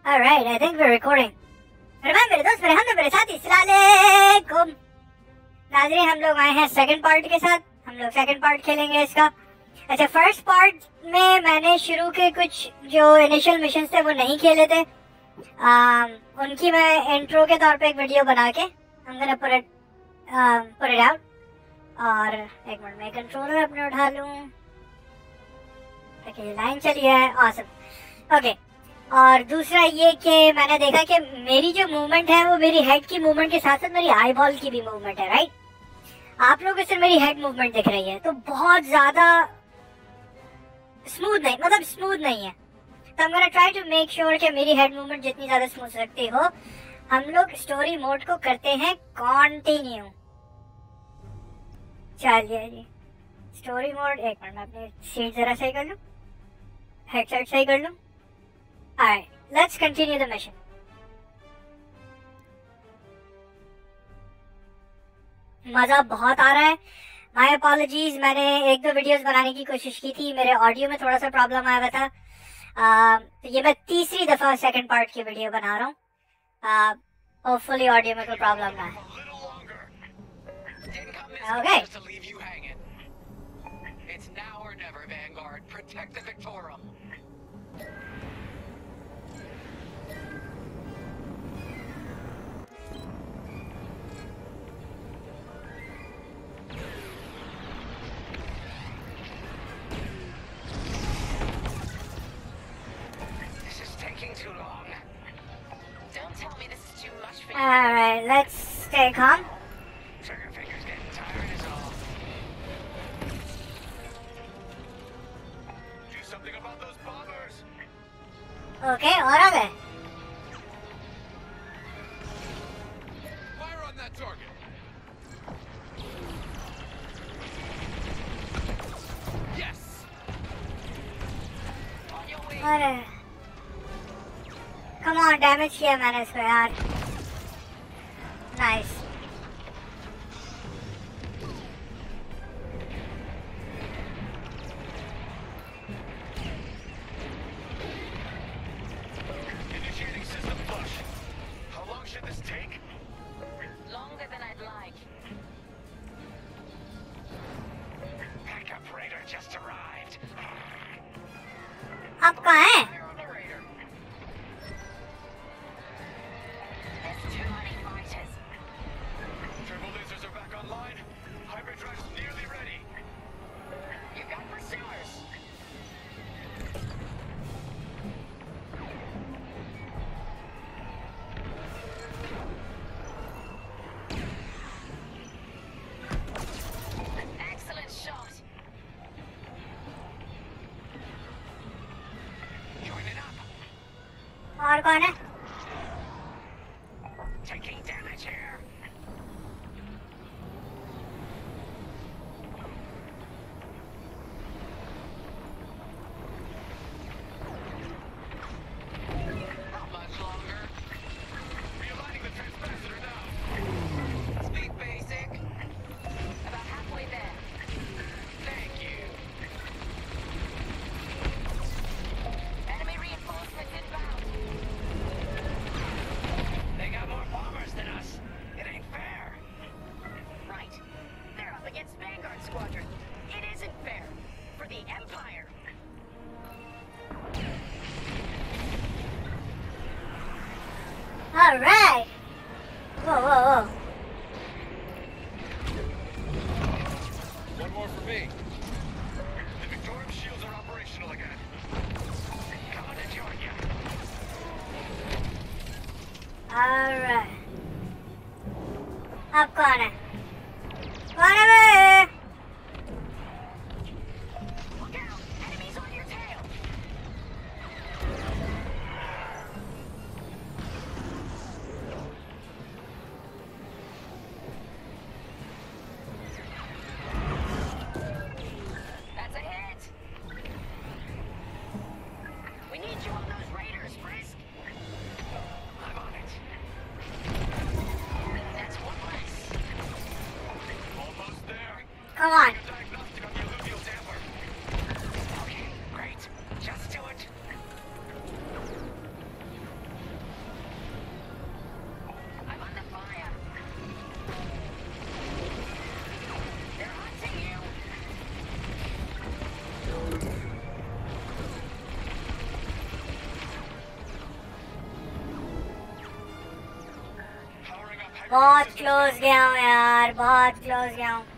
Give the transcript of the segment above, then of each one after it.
Alright, I think we're recording. मेरे दोस्त, मेरे हम मेरे साथी अस्सलामुअलैकुम। नाज़रीन, हम लोग आए हैं सेकंड पार्ट के साथ। हम लोग सेकंड पार्ट खेलेंगे इसका। अच्छा, फर्स्ट पार्ट में मैंने शुरू के कुछ जो इनिशियल मिशंस थे वो नहीं खेले थे। उनकी मैं इंट्रो के तौर पे एक वीडियो बना के I'm gonna put it out। और एक मिनट में कंट्रोलर अपने उठा लूँ। ओके, ये लाइन चली है, ऑसम। ओके, और दूसरा ये कि मैंने देखा कि मेरी जो मूवमेंट है वो मेरी हेड की मूवमेंट के साथ साथ मेरी आई बॉल की भी मूवमेंट है, राइट। आप लोगों को सिर्फ मेरी हेड मूवमेंट दिख रही है, तो बहुत ज्यादा स्मूथ नहीं, मतलब स्मूथ नहीं है। तो I'm gonna try to make sure कि मेरी हेड मूवमेंट जितनी ज्यादा स्मूथ सकती हो। हम लोग स्टोरी मोड को करते हैं कंटिन्यू। चलिए जी, स्टोरी मोड। एक मिनट में अपनी सीट जरा सही कर लूं, हेडसेट सही कर लूं। Alright, let's continue the mission. मजा बहुत आ रहा है। My apologies, मैंने एक दो वीडियोस बनाने की कोशिश की थी, मेरे ऑडियो में थोड़ा सा प्रॉब्लम आया हुआ था। तो ये मैं तीसरी दफा सेकंड पार्ट की वीडियो बना रहा हूँ। होपफुली ऑडियो में कोई प्रॉब्लम ना है। Okay. It's now or never, Vanguard. Protect the Victorum. This is taking too long. Don't tell me this is too much for you. Alright, let's stay calm. Trigger finger's getting tired is all. Do something about those bombers. Okay, और आ गए। Fire on that target. Yes. On your way. अरे come on, damage किया मैंने इसको यार। Nice. Initiating system flush. How long should this take? Longer than I'd like. Backup raider just arrived. आप कहाँ हैं? Fire on the raider. There's too many fighters. Turbo lasers are back online. Hyperdrive's nearly ready. You got pursuers. Excellent shot. Joining up. और कौन है? Taking damage here. Not much longer. Realigning the transpacitor now. Speed basic. About halfway there. Thank you. Enemy reinforcements inbound. They got more bombers than us. It ain't fair. Right. They're up against Vanguard Squadron. It isn't fair. For the Empire. Alright. Whoa, whoa, whoa. One more for me. The Victorum shields are operational again. Coming to join you. Alright. अब कौन है? कौन है बे? Look out! Enemies on your tail! That's a hit! We need you on those raiders, Frisk! I'm on it. That's one less. Almost there. Come on. Diagnostic on the alluvial damper. Okay, great. Just do it. बहुत close गया हूँ यार, बहुत close गया हूँ.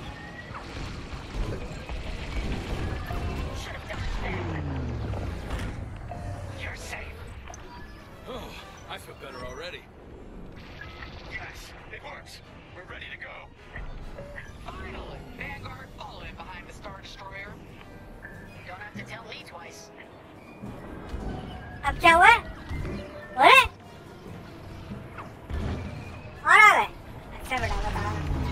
Should have dodged that. You're safe. Oh, I feel better already. Yes, it works. We're ready to go. Finally, Vanguard, follow in behind the Star Destroyer. You don't have to tell me twice. अब क्या हुआ? अरे और आ गए. अच्छा बेटा बता.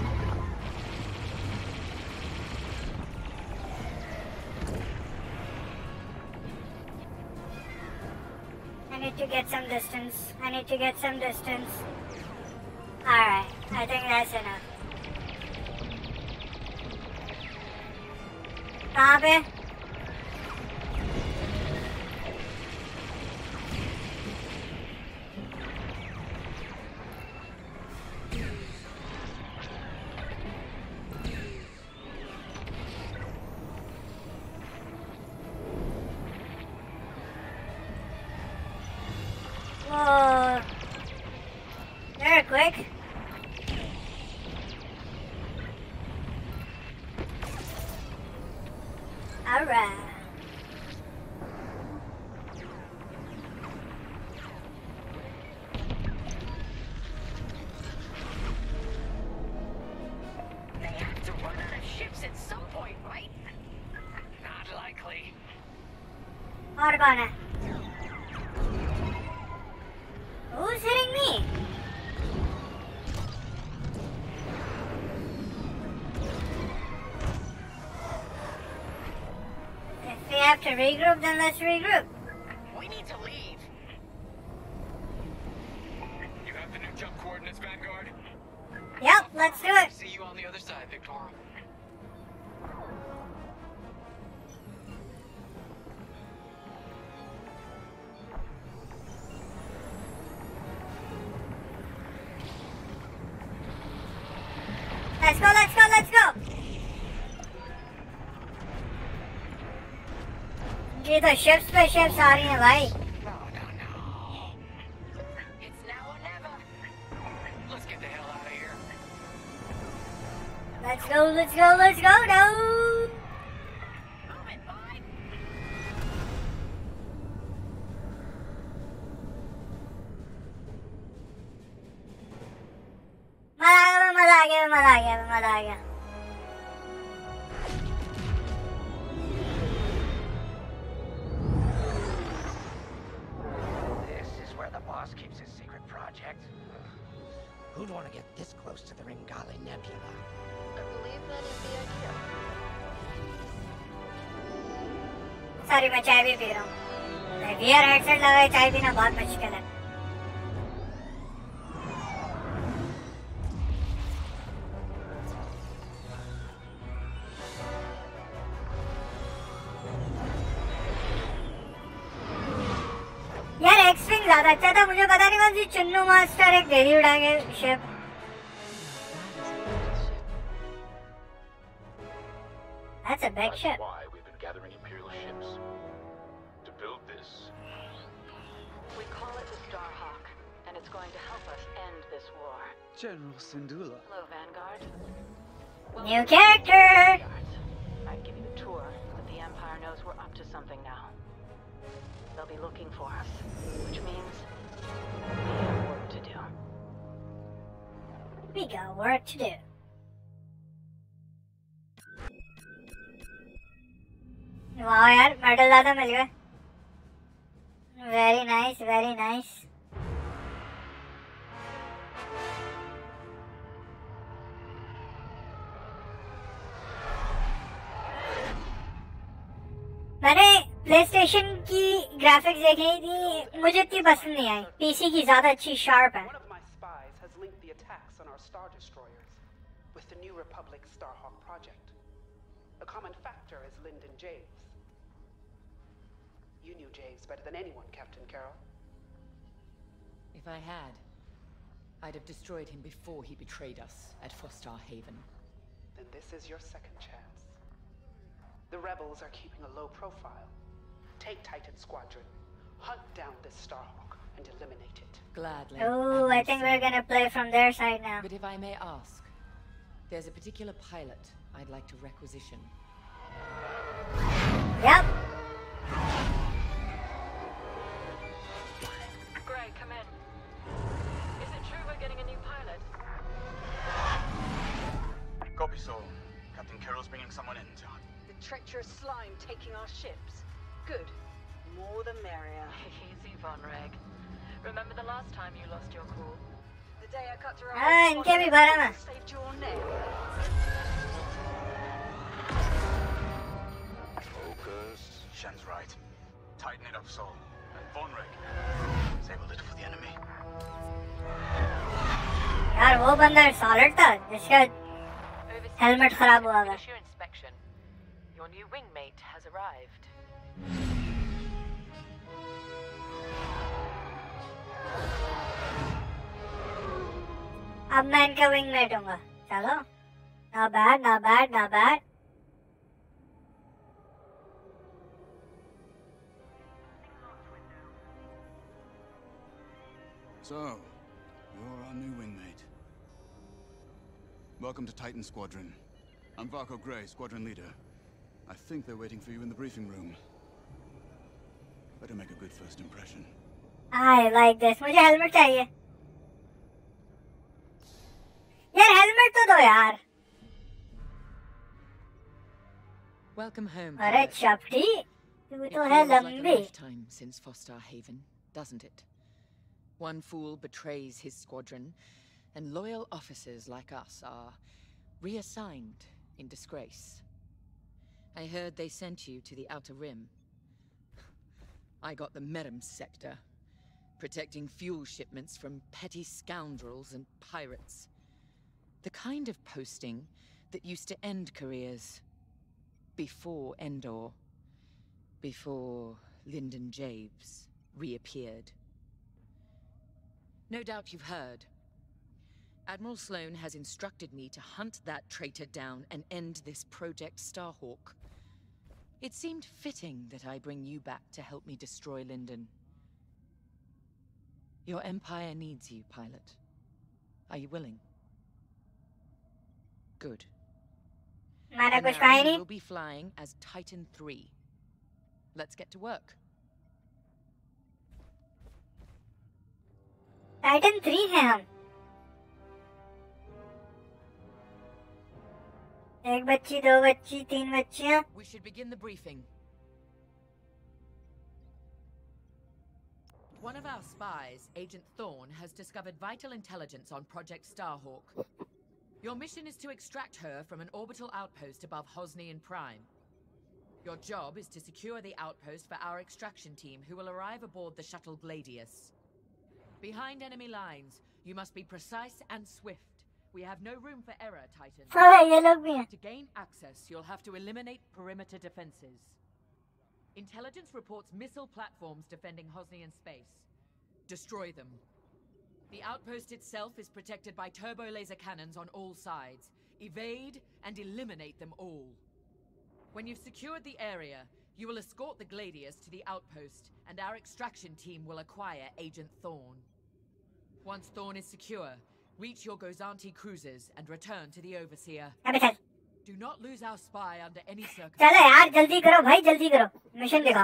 I need to get some distance. I need to get some distance. Alright, I think that's enough. कहाँ पे? Whoa. They're quick. Alright. They have to run out of ships at some point, right? Not likely. और कौन है? Who's hitting me? If we have to regroup, then let's regroup. We need to leave. You have the new jump coordinates, Vanguard? Yep, let's do it. See you on the other side, Victor. Let's go, let's go, let's go. ये तो ships पे ships आ रही हैं भाई. No. It's now or never. Let's get the hell out of here. Let's go, let's go, let's go. No. Move it, bud. मजा आ गया, मजा आ गया, मजा आ गया. This is where the boss keeps his secret project. Who'd want to get this close to the Ringali Nebula? I believe that is the idea. Sorry मैं चाय भी P रहा हूँ. VR हेडसेट लगाए चाय पीना बहुत मुश्किल है. यार एक्सविंग ज्यादा अच्छा था. मुझे पता नहीं कौन सी चुन्नू मास्टर एक देरी उड़ा के ship. That's a big ship. Why we've been gathering Imperial ships. To build this. We call it the Starhawk, and it's going to help us end this war. General Syndulla. Hello, Vanguard. New character. Yards. I'd give you the tour, but the Empire knows we're up to something now. They'll be looking for us, which means we have work to do. We got work to do. वाह यार medal ज्यादा मिल गए. Very nice, very nice. मैंने PlayStation की graphics देखी थी, मुझे इतनी पसंद नहीं आई. पीसी की ज्यादा अच्छी शार्प है. One of my spies has linked the attacks on our Star Destroyers with the New Republic Starhawk project. A common factor is Lyndon Javes. You knew Javes better than anyone, Captain Carroll. If I had, I'd have destroyed him before he betrayed us at Frostar Haven. Then this is your second chance. The rebels are keeping a low profile. Take Titan Squadron. Hunt down this Starhawk and eliminate it. Gladly. Oh, I think we're gonna play from their side now. But if I may ask, there's a particular pilot I'd like to requisition. Yep. Gray, come in. Is it true we're getting a new pilot? Copy, Sol. Captain Carroll's bringing someone in, John. The treacherous slime taking our ships. Good. More the merrier. Easy, Von Reg. Remember the last time you lost your cool? The day I cut through इनके भी बारे में. saved your neck. Focus. Shen's right. Tighten it up, Sol. And Von Reg. Save a little for the enemy. यार वो बंदा solid था जिसका helmet खराब हुआ था. Finish your inspection. Your new wingmate has arrived. अब मैं इनका विंगमेट हूँगा. चलो. Not bad, not bad, not bad. So, you're our new wingmate. Welcome to Titan Squadron. I'm Varco Gray, Squadron Leader. I think they're waiting for you in the briefing room. Better make a good first impression. I like this. मुझे helmet चाहिए. यार helmet तो दो यार. Welcome home. अरे pilot. चपटी. तू It तो है feels like a लंबी. lifetime since Foster Haven, doesn't it? One fool betrays his squadron, and loyal officers like us are reassigned in disgrace. I heard they sent you to the Outer Rim. I got the Merim sector, protecting fuel shipments from petty scoundrels and pirates. The kind of posting that used to end careers. Before Endor. Before Lyndon Jabes reappeared. No doubt you've heard. Admiral Sloane has instructed me to hunt that traitor down and end this Project Starhawk. It seemed fitting that I bring you back to help me destroy Lyndon. Your Empire needs you, pilot. Are you willing? Good. मैंने And कुछ now कहा ही you नहीं. will be flying as Titan 3. Let's get to work. Titan 3 हैं हम. एक बच्ची, दो बच्ची, तीन बच्चियां. We should begin the briefing. One of our spies, Agent Thorne, has discovered vital intelligence on Project Starhawk. Your mission is to extract her from an orbital outpost above Hosnian Prime. Your job is to secure the outpost for our extraction team, who will arrive aboard the shuttle Gladius. Behind enemy lines, you must be precise and swift. We have no room for error, Titan. साला ये लोग भी हैं. To gain access, you'll have to eliminate perimeter defenses. Intelligence reports missile platforms defending Hosnian space. Destroy them. The outpost itself is protected by turbo laser cannons on all sides. Evade and eliminate them all. When you've secured the area, you will escort the Gladius to the outpost, and our extraction team will acquire Agent Thorne. Once Thorne is secure, reach your Gozanti cruisers and return to the Overseer. अबे चल. Do not lose our spy under any चलो circumstances. यार जल्दी करो भाई, जल्दी करो. Mission दिखाओ.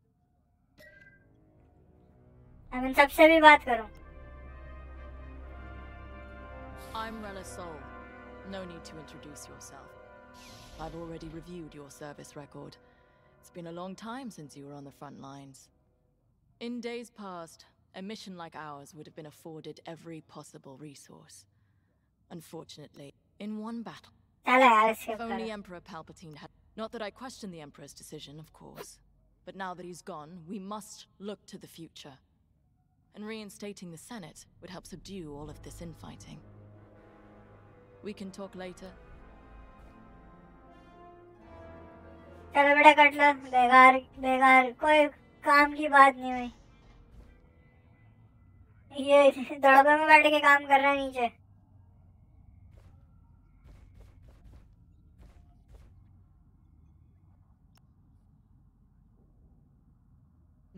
अब इन सबसे भी बात करो. I'm Rella Sol. No need to introduce yourself. I've already reviewed your service record. It's been a long time since you were on the front lines. In days past, a mission like ours would have been afforded every possible resource. Unfortunately, in one battle, चलो यार skip if only करो. Emperor Palpatine had... Not that I question the Emperor's decision, of course. But now that he's gone, we must look to the future. And reinstating the Senate would help subdue all of this infighting. We can talk later. चलो बेटा cut लो. बेकार बेकार कोई काम की बात नहीं हुई. ये दड़बे में बैठ के काम कर रहा है नीचे.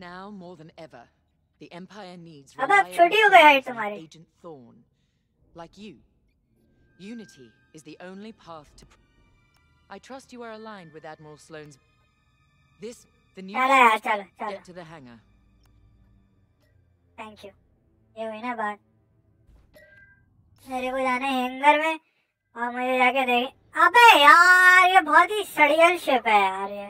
Now more than ever, the Empire needs अब आप छोटी हो गई हाइट तुम्हारी। Agent Thorn, like you. Unity is the only path to. I trust you are aligned with Admiral Sloane's. This, the new. चलो यार चलो चलो। Get to the hangar. Thank you. ये हुई ना बात। मेरे को जाना है हैंगर में और मुझे जाके देख। अबे यार ये बहुत ही सड़ियल शिप है यार ये।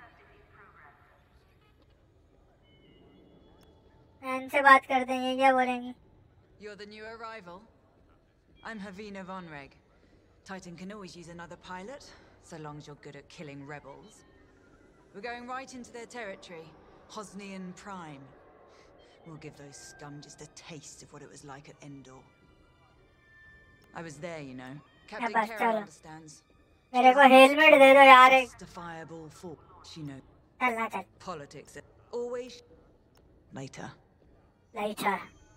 इनसे बात करते हैं, ये क्या बोलेंगी? You're the new arrival. I'm Havina Vonreg. Titan can always use another pilot, so long as you're good at killing rebels. We're going right into their territory, Hosnian Prime. We'll give those scum just a taste of what it was like at Endor. I was there, you know. Captain Carroll understands. मेरे को helmet दे दो यार एक। Justifiable force, you know. चलना चल। Politics always. Later. Later.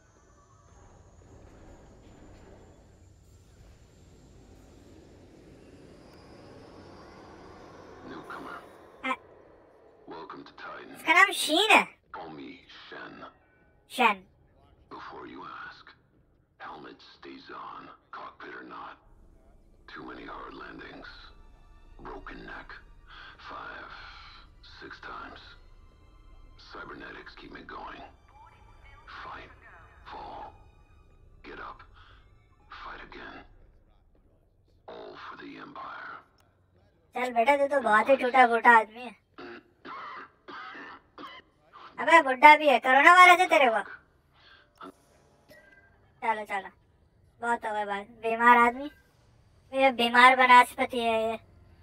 Newcomer. Welcome to Titan. इसका नाम शीन है। Call me Shen. Shen. Before you ask, helmet stays on, cockpit or not. Too many hard landings. Broken neck. 5, 6 times. Cybernetics keep me going. Fight, fall, get up, fight again. All for the Empire. चल बेटा तू तो बहुत ही टूटा फूटा आदमी है। अबे बुड्ढा भी है, कोरोना वायरस है तेरे को। चलो चलो बहुत हो गया बात। बीमार आदमी, ये बीमार वनस्पति है ये।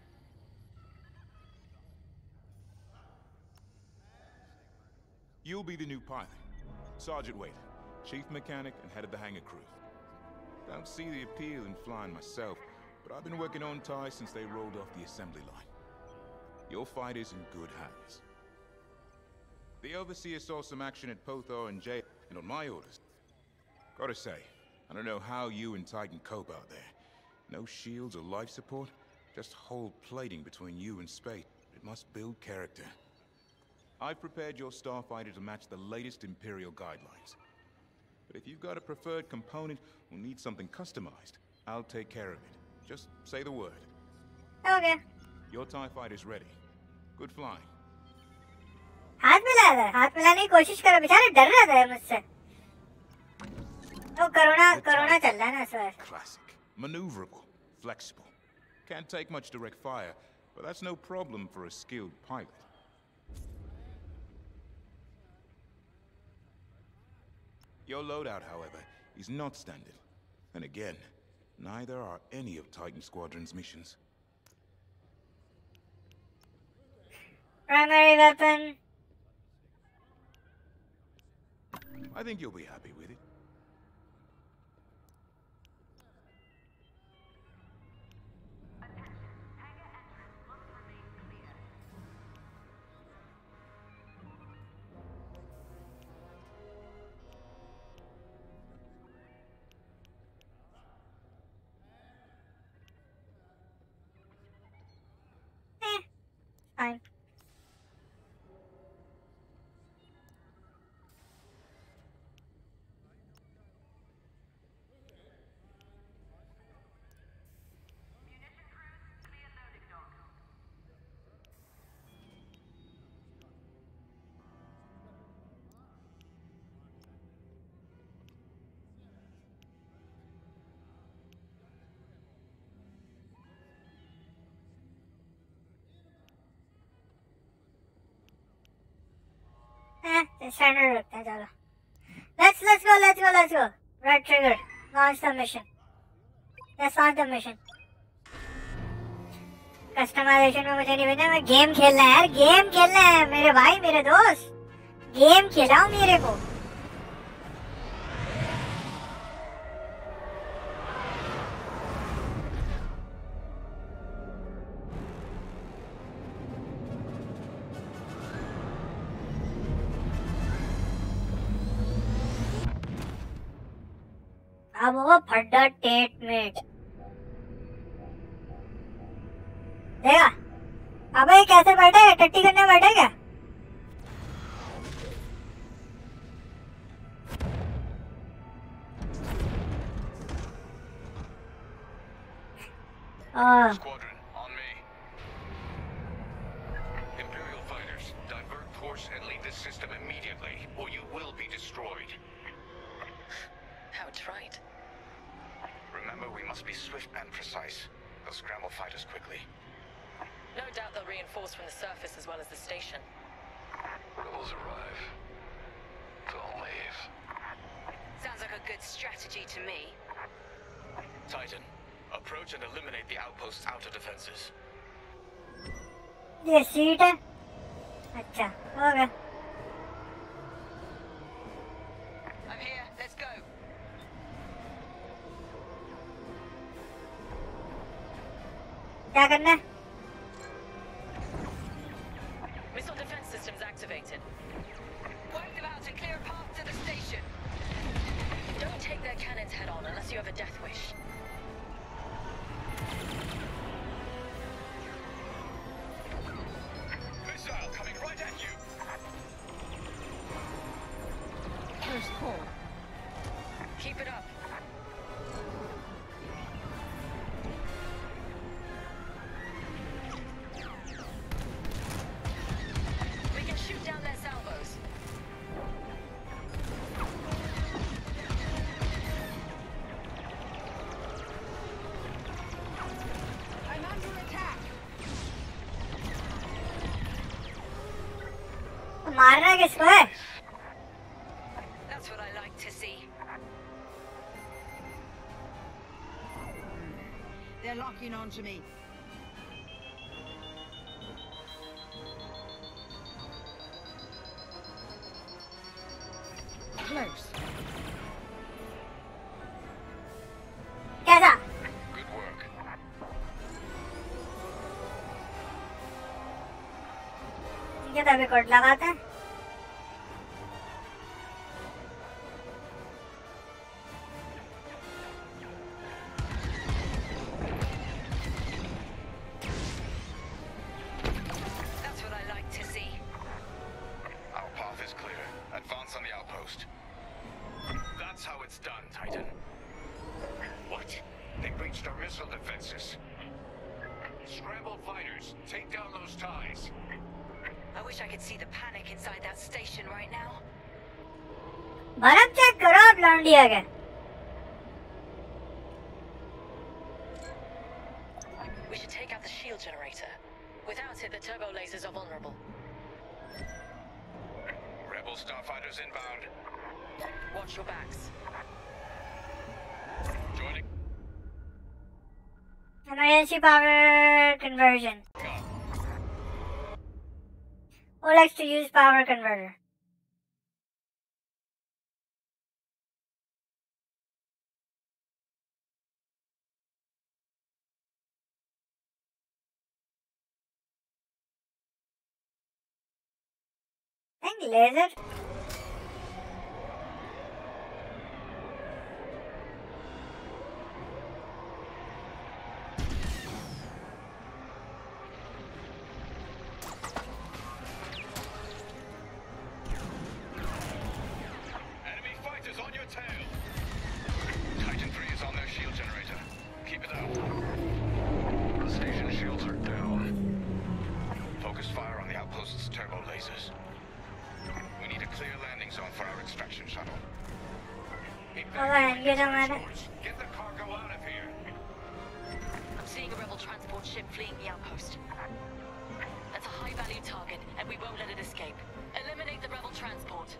You'll be the new pilot. Sergeant Wade, chief mechanic and head of the hangar crew. Don't see the appeal in flying myself, but I've been working on TIE since they rolled off the assembly line. Your fight is in good hands. The Overseer saw some action at Pothor and Jay, and on my orders. Gotta say, I don't know how you and Titan cope out there. No shields or life support, just whole plating between you and space. It must build character. I've prepared your starfighter to match the latest Imperial guidelines. But if you've got a preferred component or need something customized, I'll take care of it. Just say the word. Okay. Your TIE fighter's ready. Good flying. हाथ मिलाने की कोशिश करो, बेचारा डर रहा था मुझसे। तो कोरोना चल रहा है ना sir. Classic, maneuverable, flexible. Can't take much direct fire, but that's no problem for a skilled pilot. Your loadout, however, is not standard. And again, neither are any of Titan Squadron's missions. Primary weapon. I think you'll be happy with it. Fine. Standard रखते हैं चलो। Let's go. Red trigger. Launch the mission. Let's launch the mission. Customization में मुझे नहीं भेजना, मैं game खेलना है यार, गेम खेलना है मेरे भाई मेरे दोस्त, गेम खिलाओ मेरे को। अब वो फड्डा टेट मेट देखा। अब ये कैसे बैठेगा, टट्टी करने बैठेगा। Squadron, on me. Imperial fighters, divert course and leave this system immediately, or you will be destroyed. How right. Remember, we must be swift and precise. They'll scramble fighters quickly. No doubt they'll reinforce from the surface as well as the station. Rebels arrive. Don't leave. Sounds like a good strategy to me. Titan, approach and eliminate the outpost's outer defenses. ये seat है अच्छा हो गया I'm here. Let's go. क्या करना है Missile defense systems activated. Wipe them out and clear a path to the station. Don't take their cannons head on unless you have a death wish. Missile coming right at you! Close call. Keep it up. We can shoot down their salvos. I'm under attack. मारना किसको है That's what I like to see. They're locking onto me. Close. कैसा Good work. ठीक है तभी code लगाते हैं That's what I like to see. Our path is clear. Advance on the outpost. That's how it's done, Titan. What? They breached our missile defenses. Scramble fighters, take down those ties. I wish I could see the panic inside that station right now. बर्फ check करो आप लौंडिया के We should take out the shield generator. Without it, the turbo lasers are vulnerable. Rebel starfighters inbound. Watch your backs. Joining. emergency power conversion who likes to use power converter I think laser Enemy fighters on your tail. Titan 3 is on their shield generator. Keep it up. The station shields are down. Focus fire on the outpost's turbo lasers. We need a clear landing zone for our extraction shuttle. ये तो मैंने Get the cargo out of here. I'm seeing a rebel transport ship fleeing the outpost. That's a high-value target, and we won't let it escape. Eliminate the rebel transport.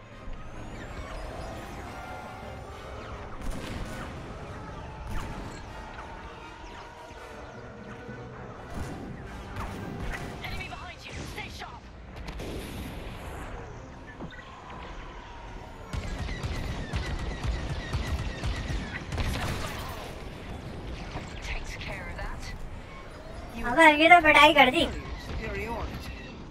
Enemy behind you! Stay sharp! Takes care of that. अगर ये तो पिटाई कर दी Superiority.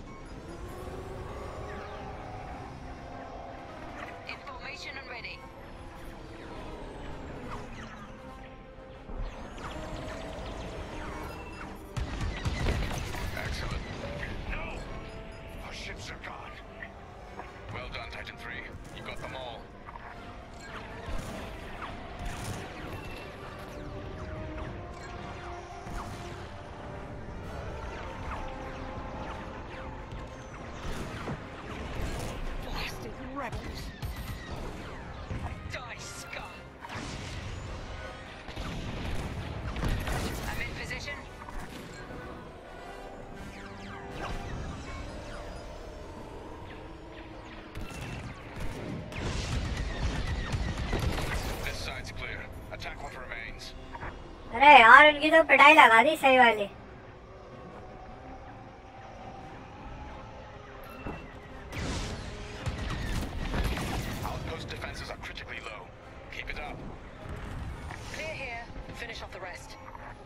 In formation and ready. Excellent. No! Our ships are gone. Well done, Titan 3. You got them all. अरे यार उनकी तो पिटाई लगा दी सही वाली। Outpost defenses are critically low. Keep it up. Clear here. Finish off the rest.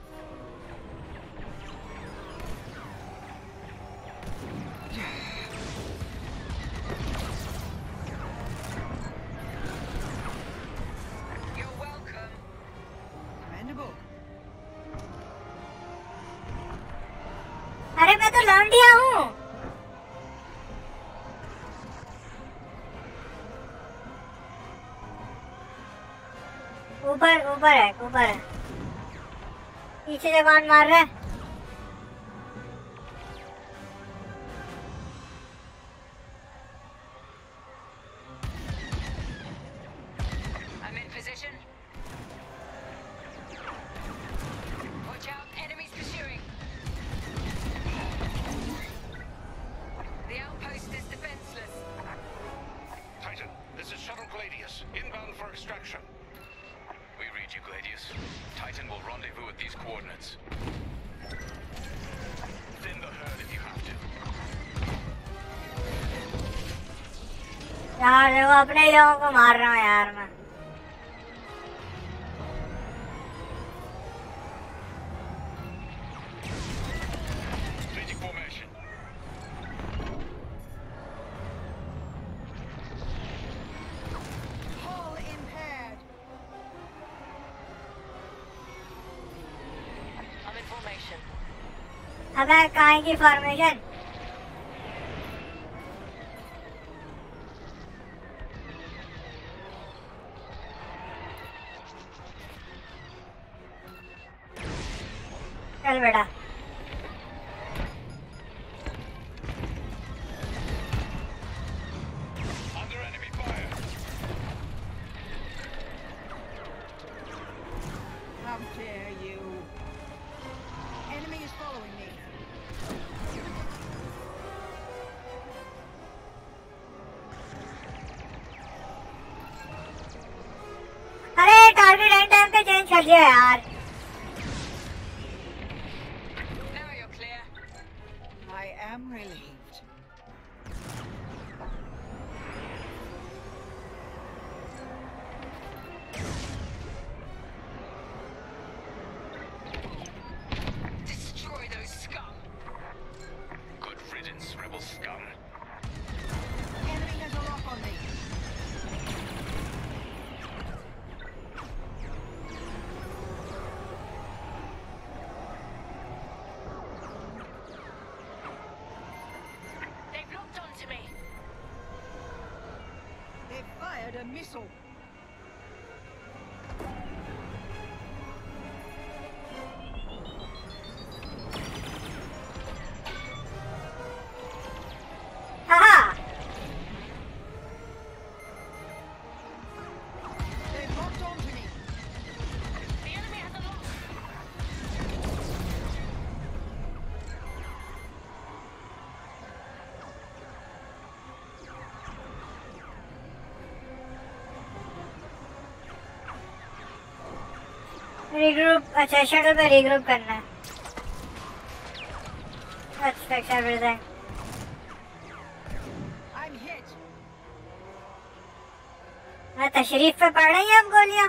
You're welcome. Commendable. अरे मैं तो लौंडिया हूँ। ऊपर ऊपर है, ऊपर है। पीछे से कौन मार रहा है? I'm in position. Watch out, enemies pursuing. The outpost is defenseless. Titan, this is Shuttle Gladius, inbound for extraction. We read you, Gladius. Titan will rendezvous at these coordinates. Thin the herd if you have to. यार देखो अपने ही लोगों को मार रहा हूँ यार मैं। Strategic formation. Hull impaired. I'm in formation. अबे कहाँ की फॉर्मेशन? चल बेटा। Under enemy fire. How dare you? Enemy is following me. अरे टारगेट एंड टाइम पे चेंज कर दिया यार। Now you're clear. I am relieved. Destroy those scum. Good riddance, rebel scum. Enemy has a lock on me. They've locked onto me. They fired a missile. हाँ They've locked onto me. The enemy has a lock. Regroup. अच्छा shuttle पे regroup करना है। Let's fix everything. I'm hit. मैं तशरीफ पे पड़ रही हैं अब गोलियां।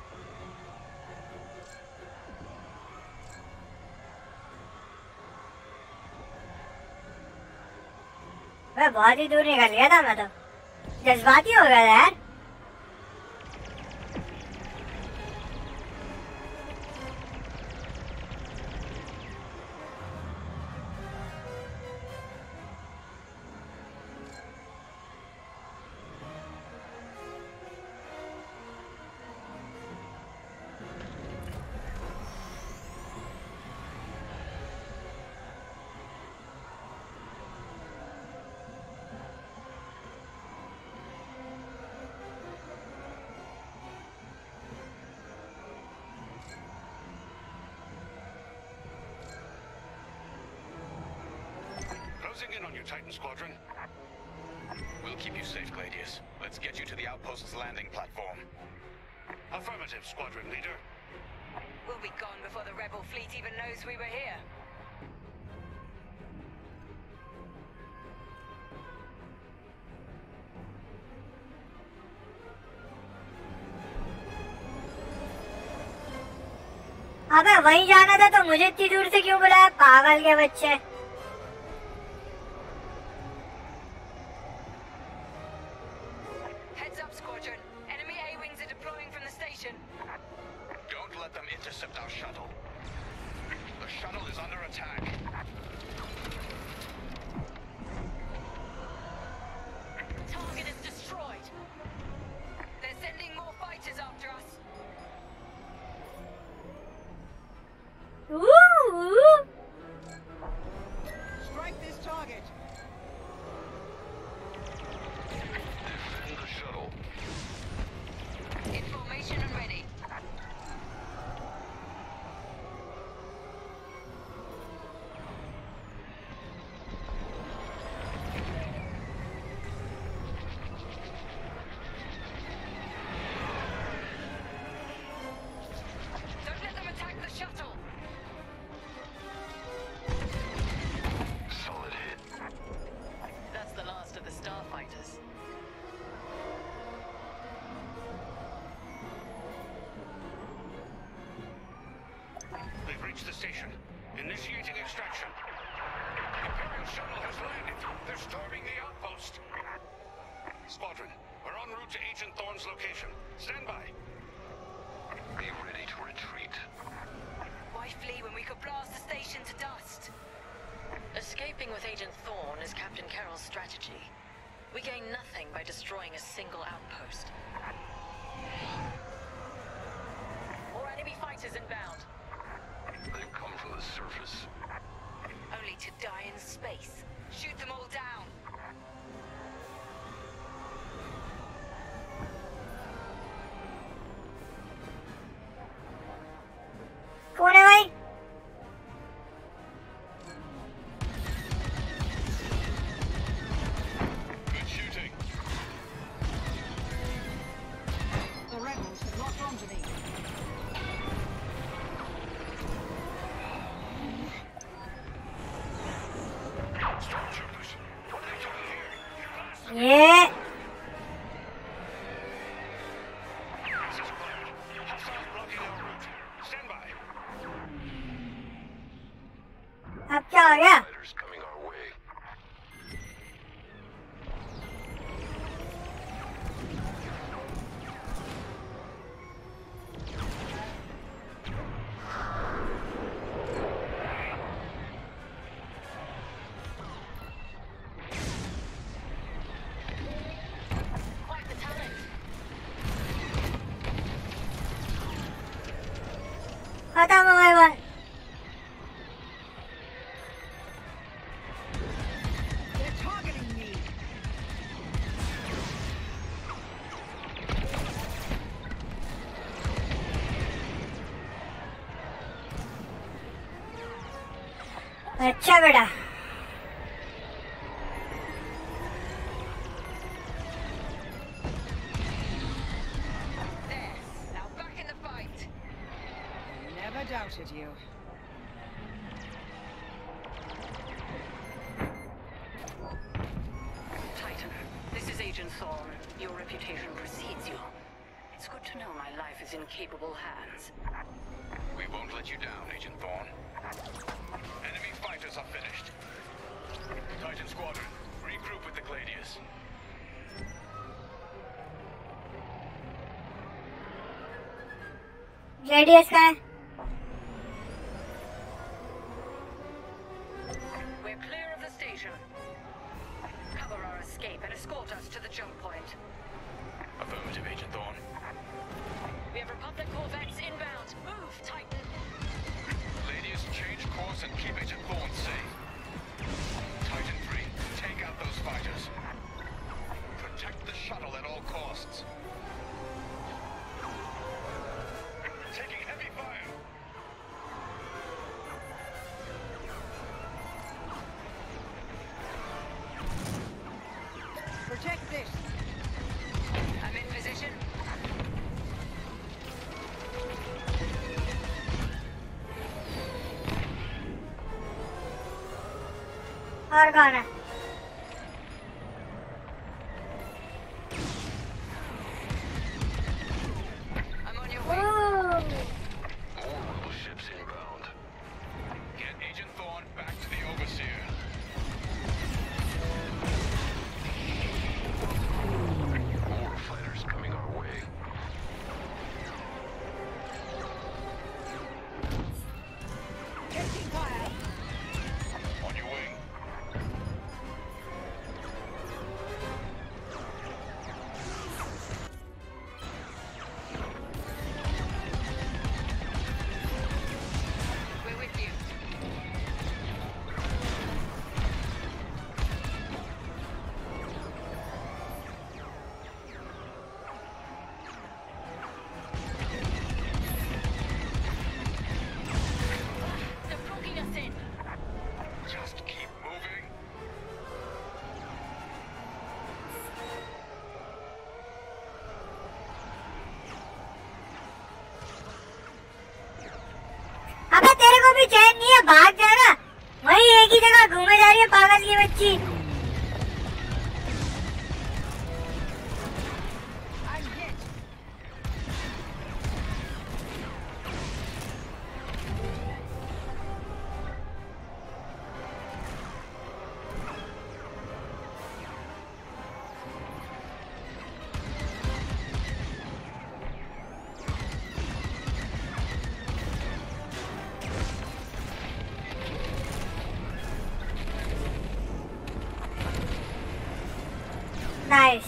मैं बहुत ही दूर निकल गया था, मैं तो जज्बाती हो गया था यार। Closing in on you, Titan Squadron. We'll keep you safe, Gladius. Let's get you to the outpost's landing platform. Affirmative, Squadron Leader. We'll be gone before the rebel fleet even knows we were here. अबे वहीं जाना था तो मुझे इतनी दूर से क्यों बुलाया, पागल के बच्चे। Heads up, Squadron. Enemy A-wings are deploying from the station. Don't let them intercept our shuttle. The shuttle is under attack. Target is destroyed. They're sending more fighters after us. Ooh. Strike this target. Defend the shuttle. In formation and ready. Don't let them attack the shuttle. Solid hit. That's the last of the starfighters. They've reached the station. Initiating extraction. The Imperial shuttle has landed. They're storming the outpost. Squadron, we're en route to Agent Thorne's location. Stand by. Be ready to retreat. Why flee when we could blast the station to dust? Escaping with Agent Thorne is Captain Carroll's strategy. We gain nothing by destroying a single outpost. More enemy fighters inbound. They've come from the surface. Only to die in space. Shoot them all down. कौन है भाई? Good shooting. The rebels have locked onto me. Stormtroopers, what are they doing here? You bastards! ये This is Cloud. Hostiles blocking our route. Stand by. अब क्या हो गया? Fighters coming our way. Quite the talent. खत्म हो गए बस। They're targeting me. अच्छा बेटा। There. Now back in the fight. Never doubted you. Titan, this is Agent Thorne. Your reputation precedes you. It's good to know my life is in capable hands. We won't let you down, Agent Thorne. Enemy fighters are finished. Titan Squadron, regroup with the Gladius. Gladius का है? We're clear of the station. Cover our escape and escort us to the jump point. Affirmative, Agent Thorne. We have Republic corvettes inbound. Move, Titan. Gladius, change course and keep Agent Thorne safe. Titan 3, take out those fighters. Protect the shuttle at all costs. Taking heavy fire. और कौन है? I'm on your Ooh. More rebel ships inbound. Get Agent Thorne back to the Overseer. More fighters coming our way. Taking fire. On your wing. We're with you. They're blocking us in. Just keep moving. अबे तेरे को भी चैन नहीं है, भाग जा ना। वही एक ही जगह घूमे जा रही है पागल की बच्ची। I'm hit. Nice.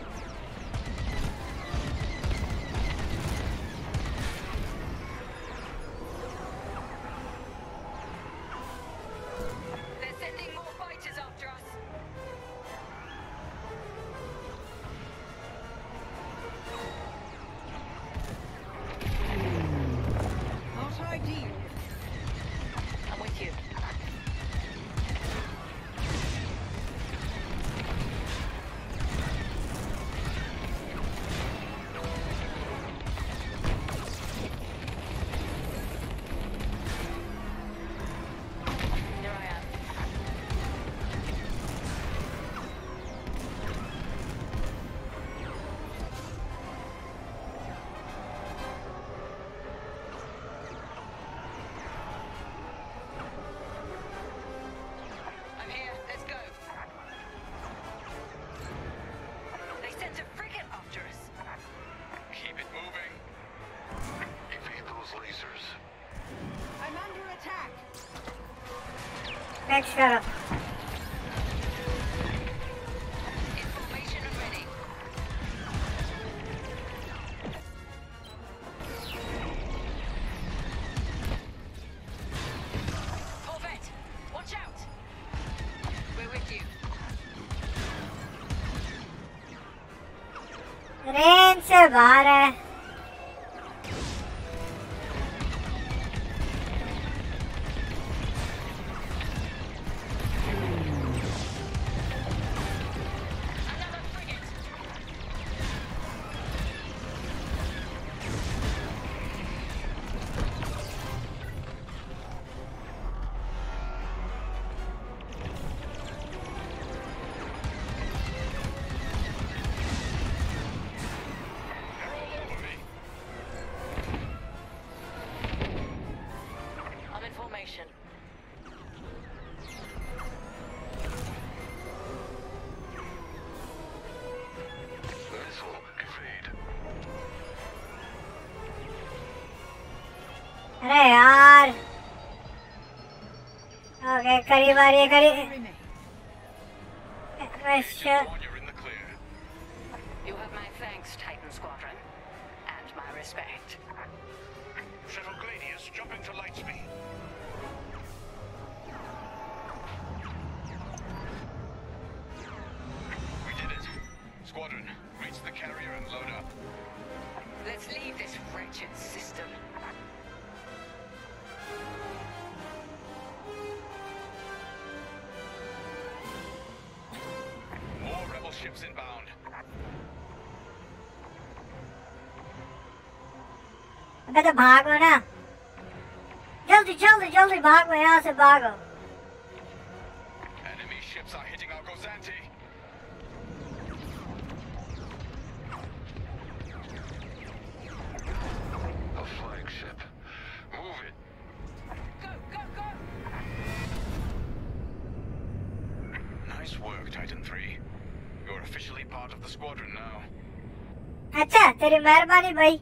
They're sending more fighters after us. Not ideal. I'm with you. Here I am. I'm here. Let's go. They sent a frigate after us. Keep it moving. Evade those lasers. I'm under attack. Next करो। Information and ready. Corvette, watch out. We're with you. Range से बाहर है। Another frigate. They're all over me. I'm in formation. Missile evade. अरे यार। Okay करीब आ रही है करीब। Thorne, you're in the clear. You have my thanks, Titan Squadron. And my respect. Shuttle Gladius, jump into light speed. We did it. Squadron, reach the carrier and load up. Let's leave this wretched system. More rebel ships inbound. अबे तो भागो ना। जल्दी जल्दी जल्दी भागो यहाँ से भागो। Enemy ships are hitting our Gozanti. A flagship. Move it. Go, go, go! Nice work, Titan 3. You're officially part of the squadron now. अच्छा तेरी मेहरबानी भाई।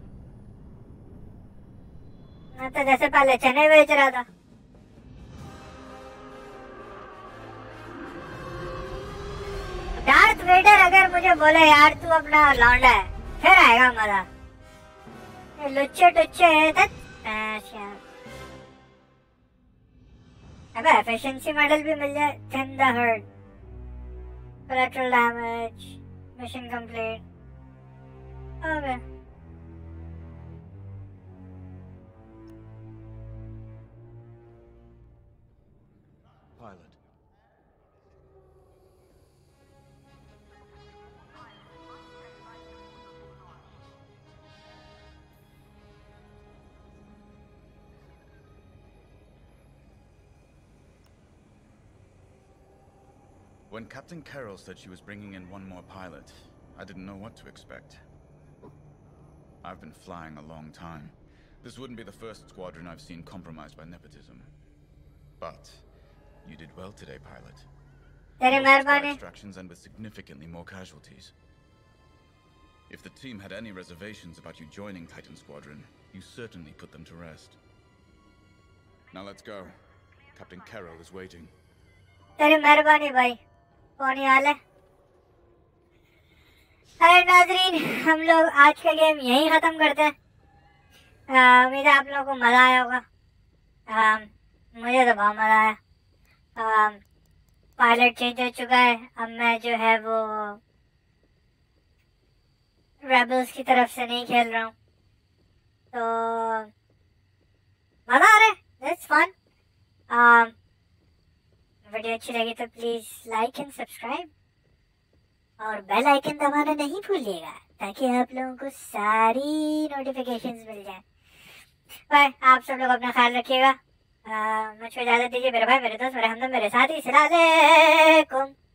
मैं तो जैसे पहले चने बेच रहा था। डार्थ वेडर अगर मुझे बोले यार तू अपना लौंडा है फिर आएगा मजा। ये लुच्चे टुच्चे है यार। अबे एफिशिएंसी मेडल भी मिल जाए। Thin the herd, collateral damage, mission complete। Okay Pilot. When Captain Carroll said she was bringing in one more pilot, I didn't know what to expect. I've been flying a long time. This wouldn't be the first squadron I've seen compromised by nepotism. But you did well today, pilot. तेरी मेहरबानी। Extractions and with significantly more casualties. If the team had any reservations about you joining Titan Squadron, you certainly put them to rest. Now let's go. Captain Carroll is waiting. तेरी मेहरबानी भाई। कौन ही हाल है? अरे नाजरीन, हम लोग आज का गेम यहीं ख़त्म करते हैं। उम्मीद है आप लोगों को मज़ा आया होगा। मुझे तो बहुत मज़ा आया। पायलट चेंज हो चुका है। अब मैं जो है वो रेबल्स की तरफ से नहीं खेल रहा हूँ, तो मज़ा आ रहा है। That's fun. वीडियो अच्छी लगी तो प्लीज़ लाइक एंड सब्सक्राइब और बेल आइकन दबाना नहीं भूलिएगा ताकि आप लोगों को सारी नोटिफिकेशंस मिल जाएं। बाय। आप सब लोग अपना ख्याल रखिएगा। मुझको इजाज़त दीजिए। मेरे भाई, मेरे दोस्त, मेरे हमदम, मेरे साथी। अस्सलाम वालेकुम।